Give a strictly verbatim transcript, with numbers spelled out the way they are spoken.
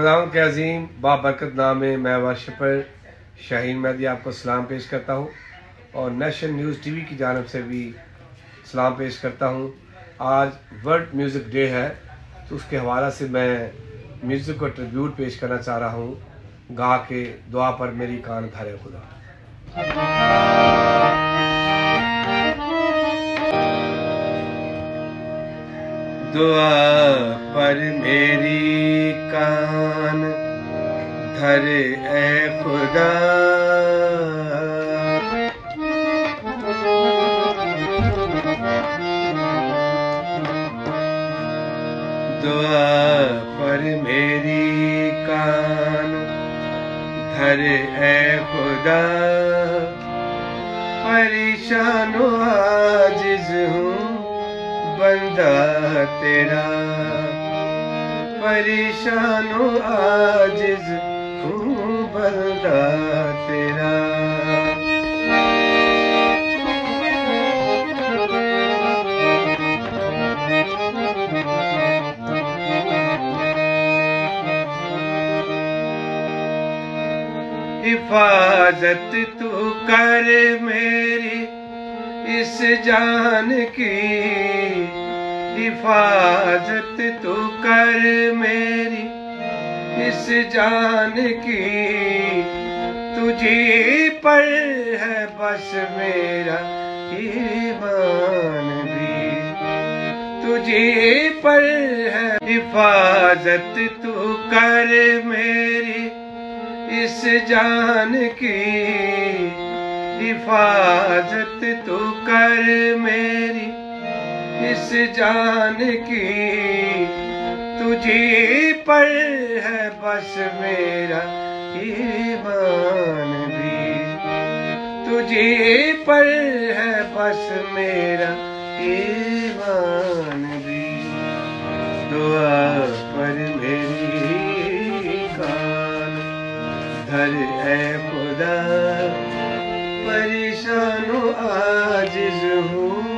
खुदावंद के अजीम बाबरकत नाम में मैं वाशिपर शाहीन मेहदी आपको सलाम पेश करता हूँ और नेशन न्यूज़ टीवी की जानब से भी सलाम पेश करता हूँ। आज वर्ल्ड म्यूज़िक डे है तो उसके हवाला से मैं म्यूज़िक को ट्रिब्यूट पेश करना चाह रहा हूँ। गा के दुआ पर मेरी कान धारे खुदा। दुआ पर मेरी कान धर ए खुदा, दुआ पर मेरी कान धर ए खुदा, परेशान आजिज़ हूँ बंदा तेरा, परेशान आजिज़ हूँ बंदा तेरा। हिफाजत तू कर मेरी इस जान की, हिफाजत तू कर मेरी इस जान की, तुझे पर है बस मेरा ईमान भी, तुझे पर है। हिफाजत तू कर मेरी इस जान की, हिफाजत तू कर मेरी इस जान की, तुझे पर है बस मेरा ईमान भी, तुझे पर है बस मेरा ईमान भी। दुआ पर मेरी कान धर ए खुदा, परेशान आजिज़ हूँ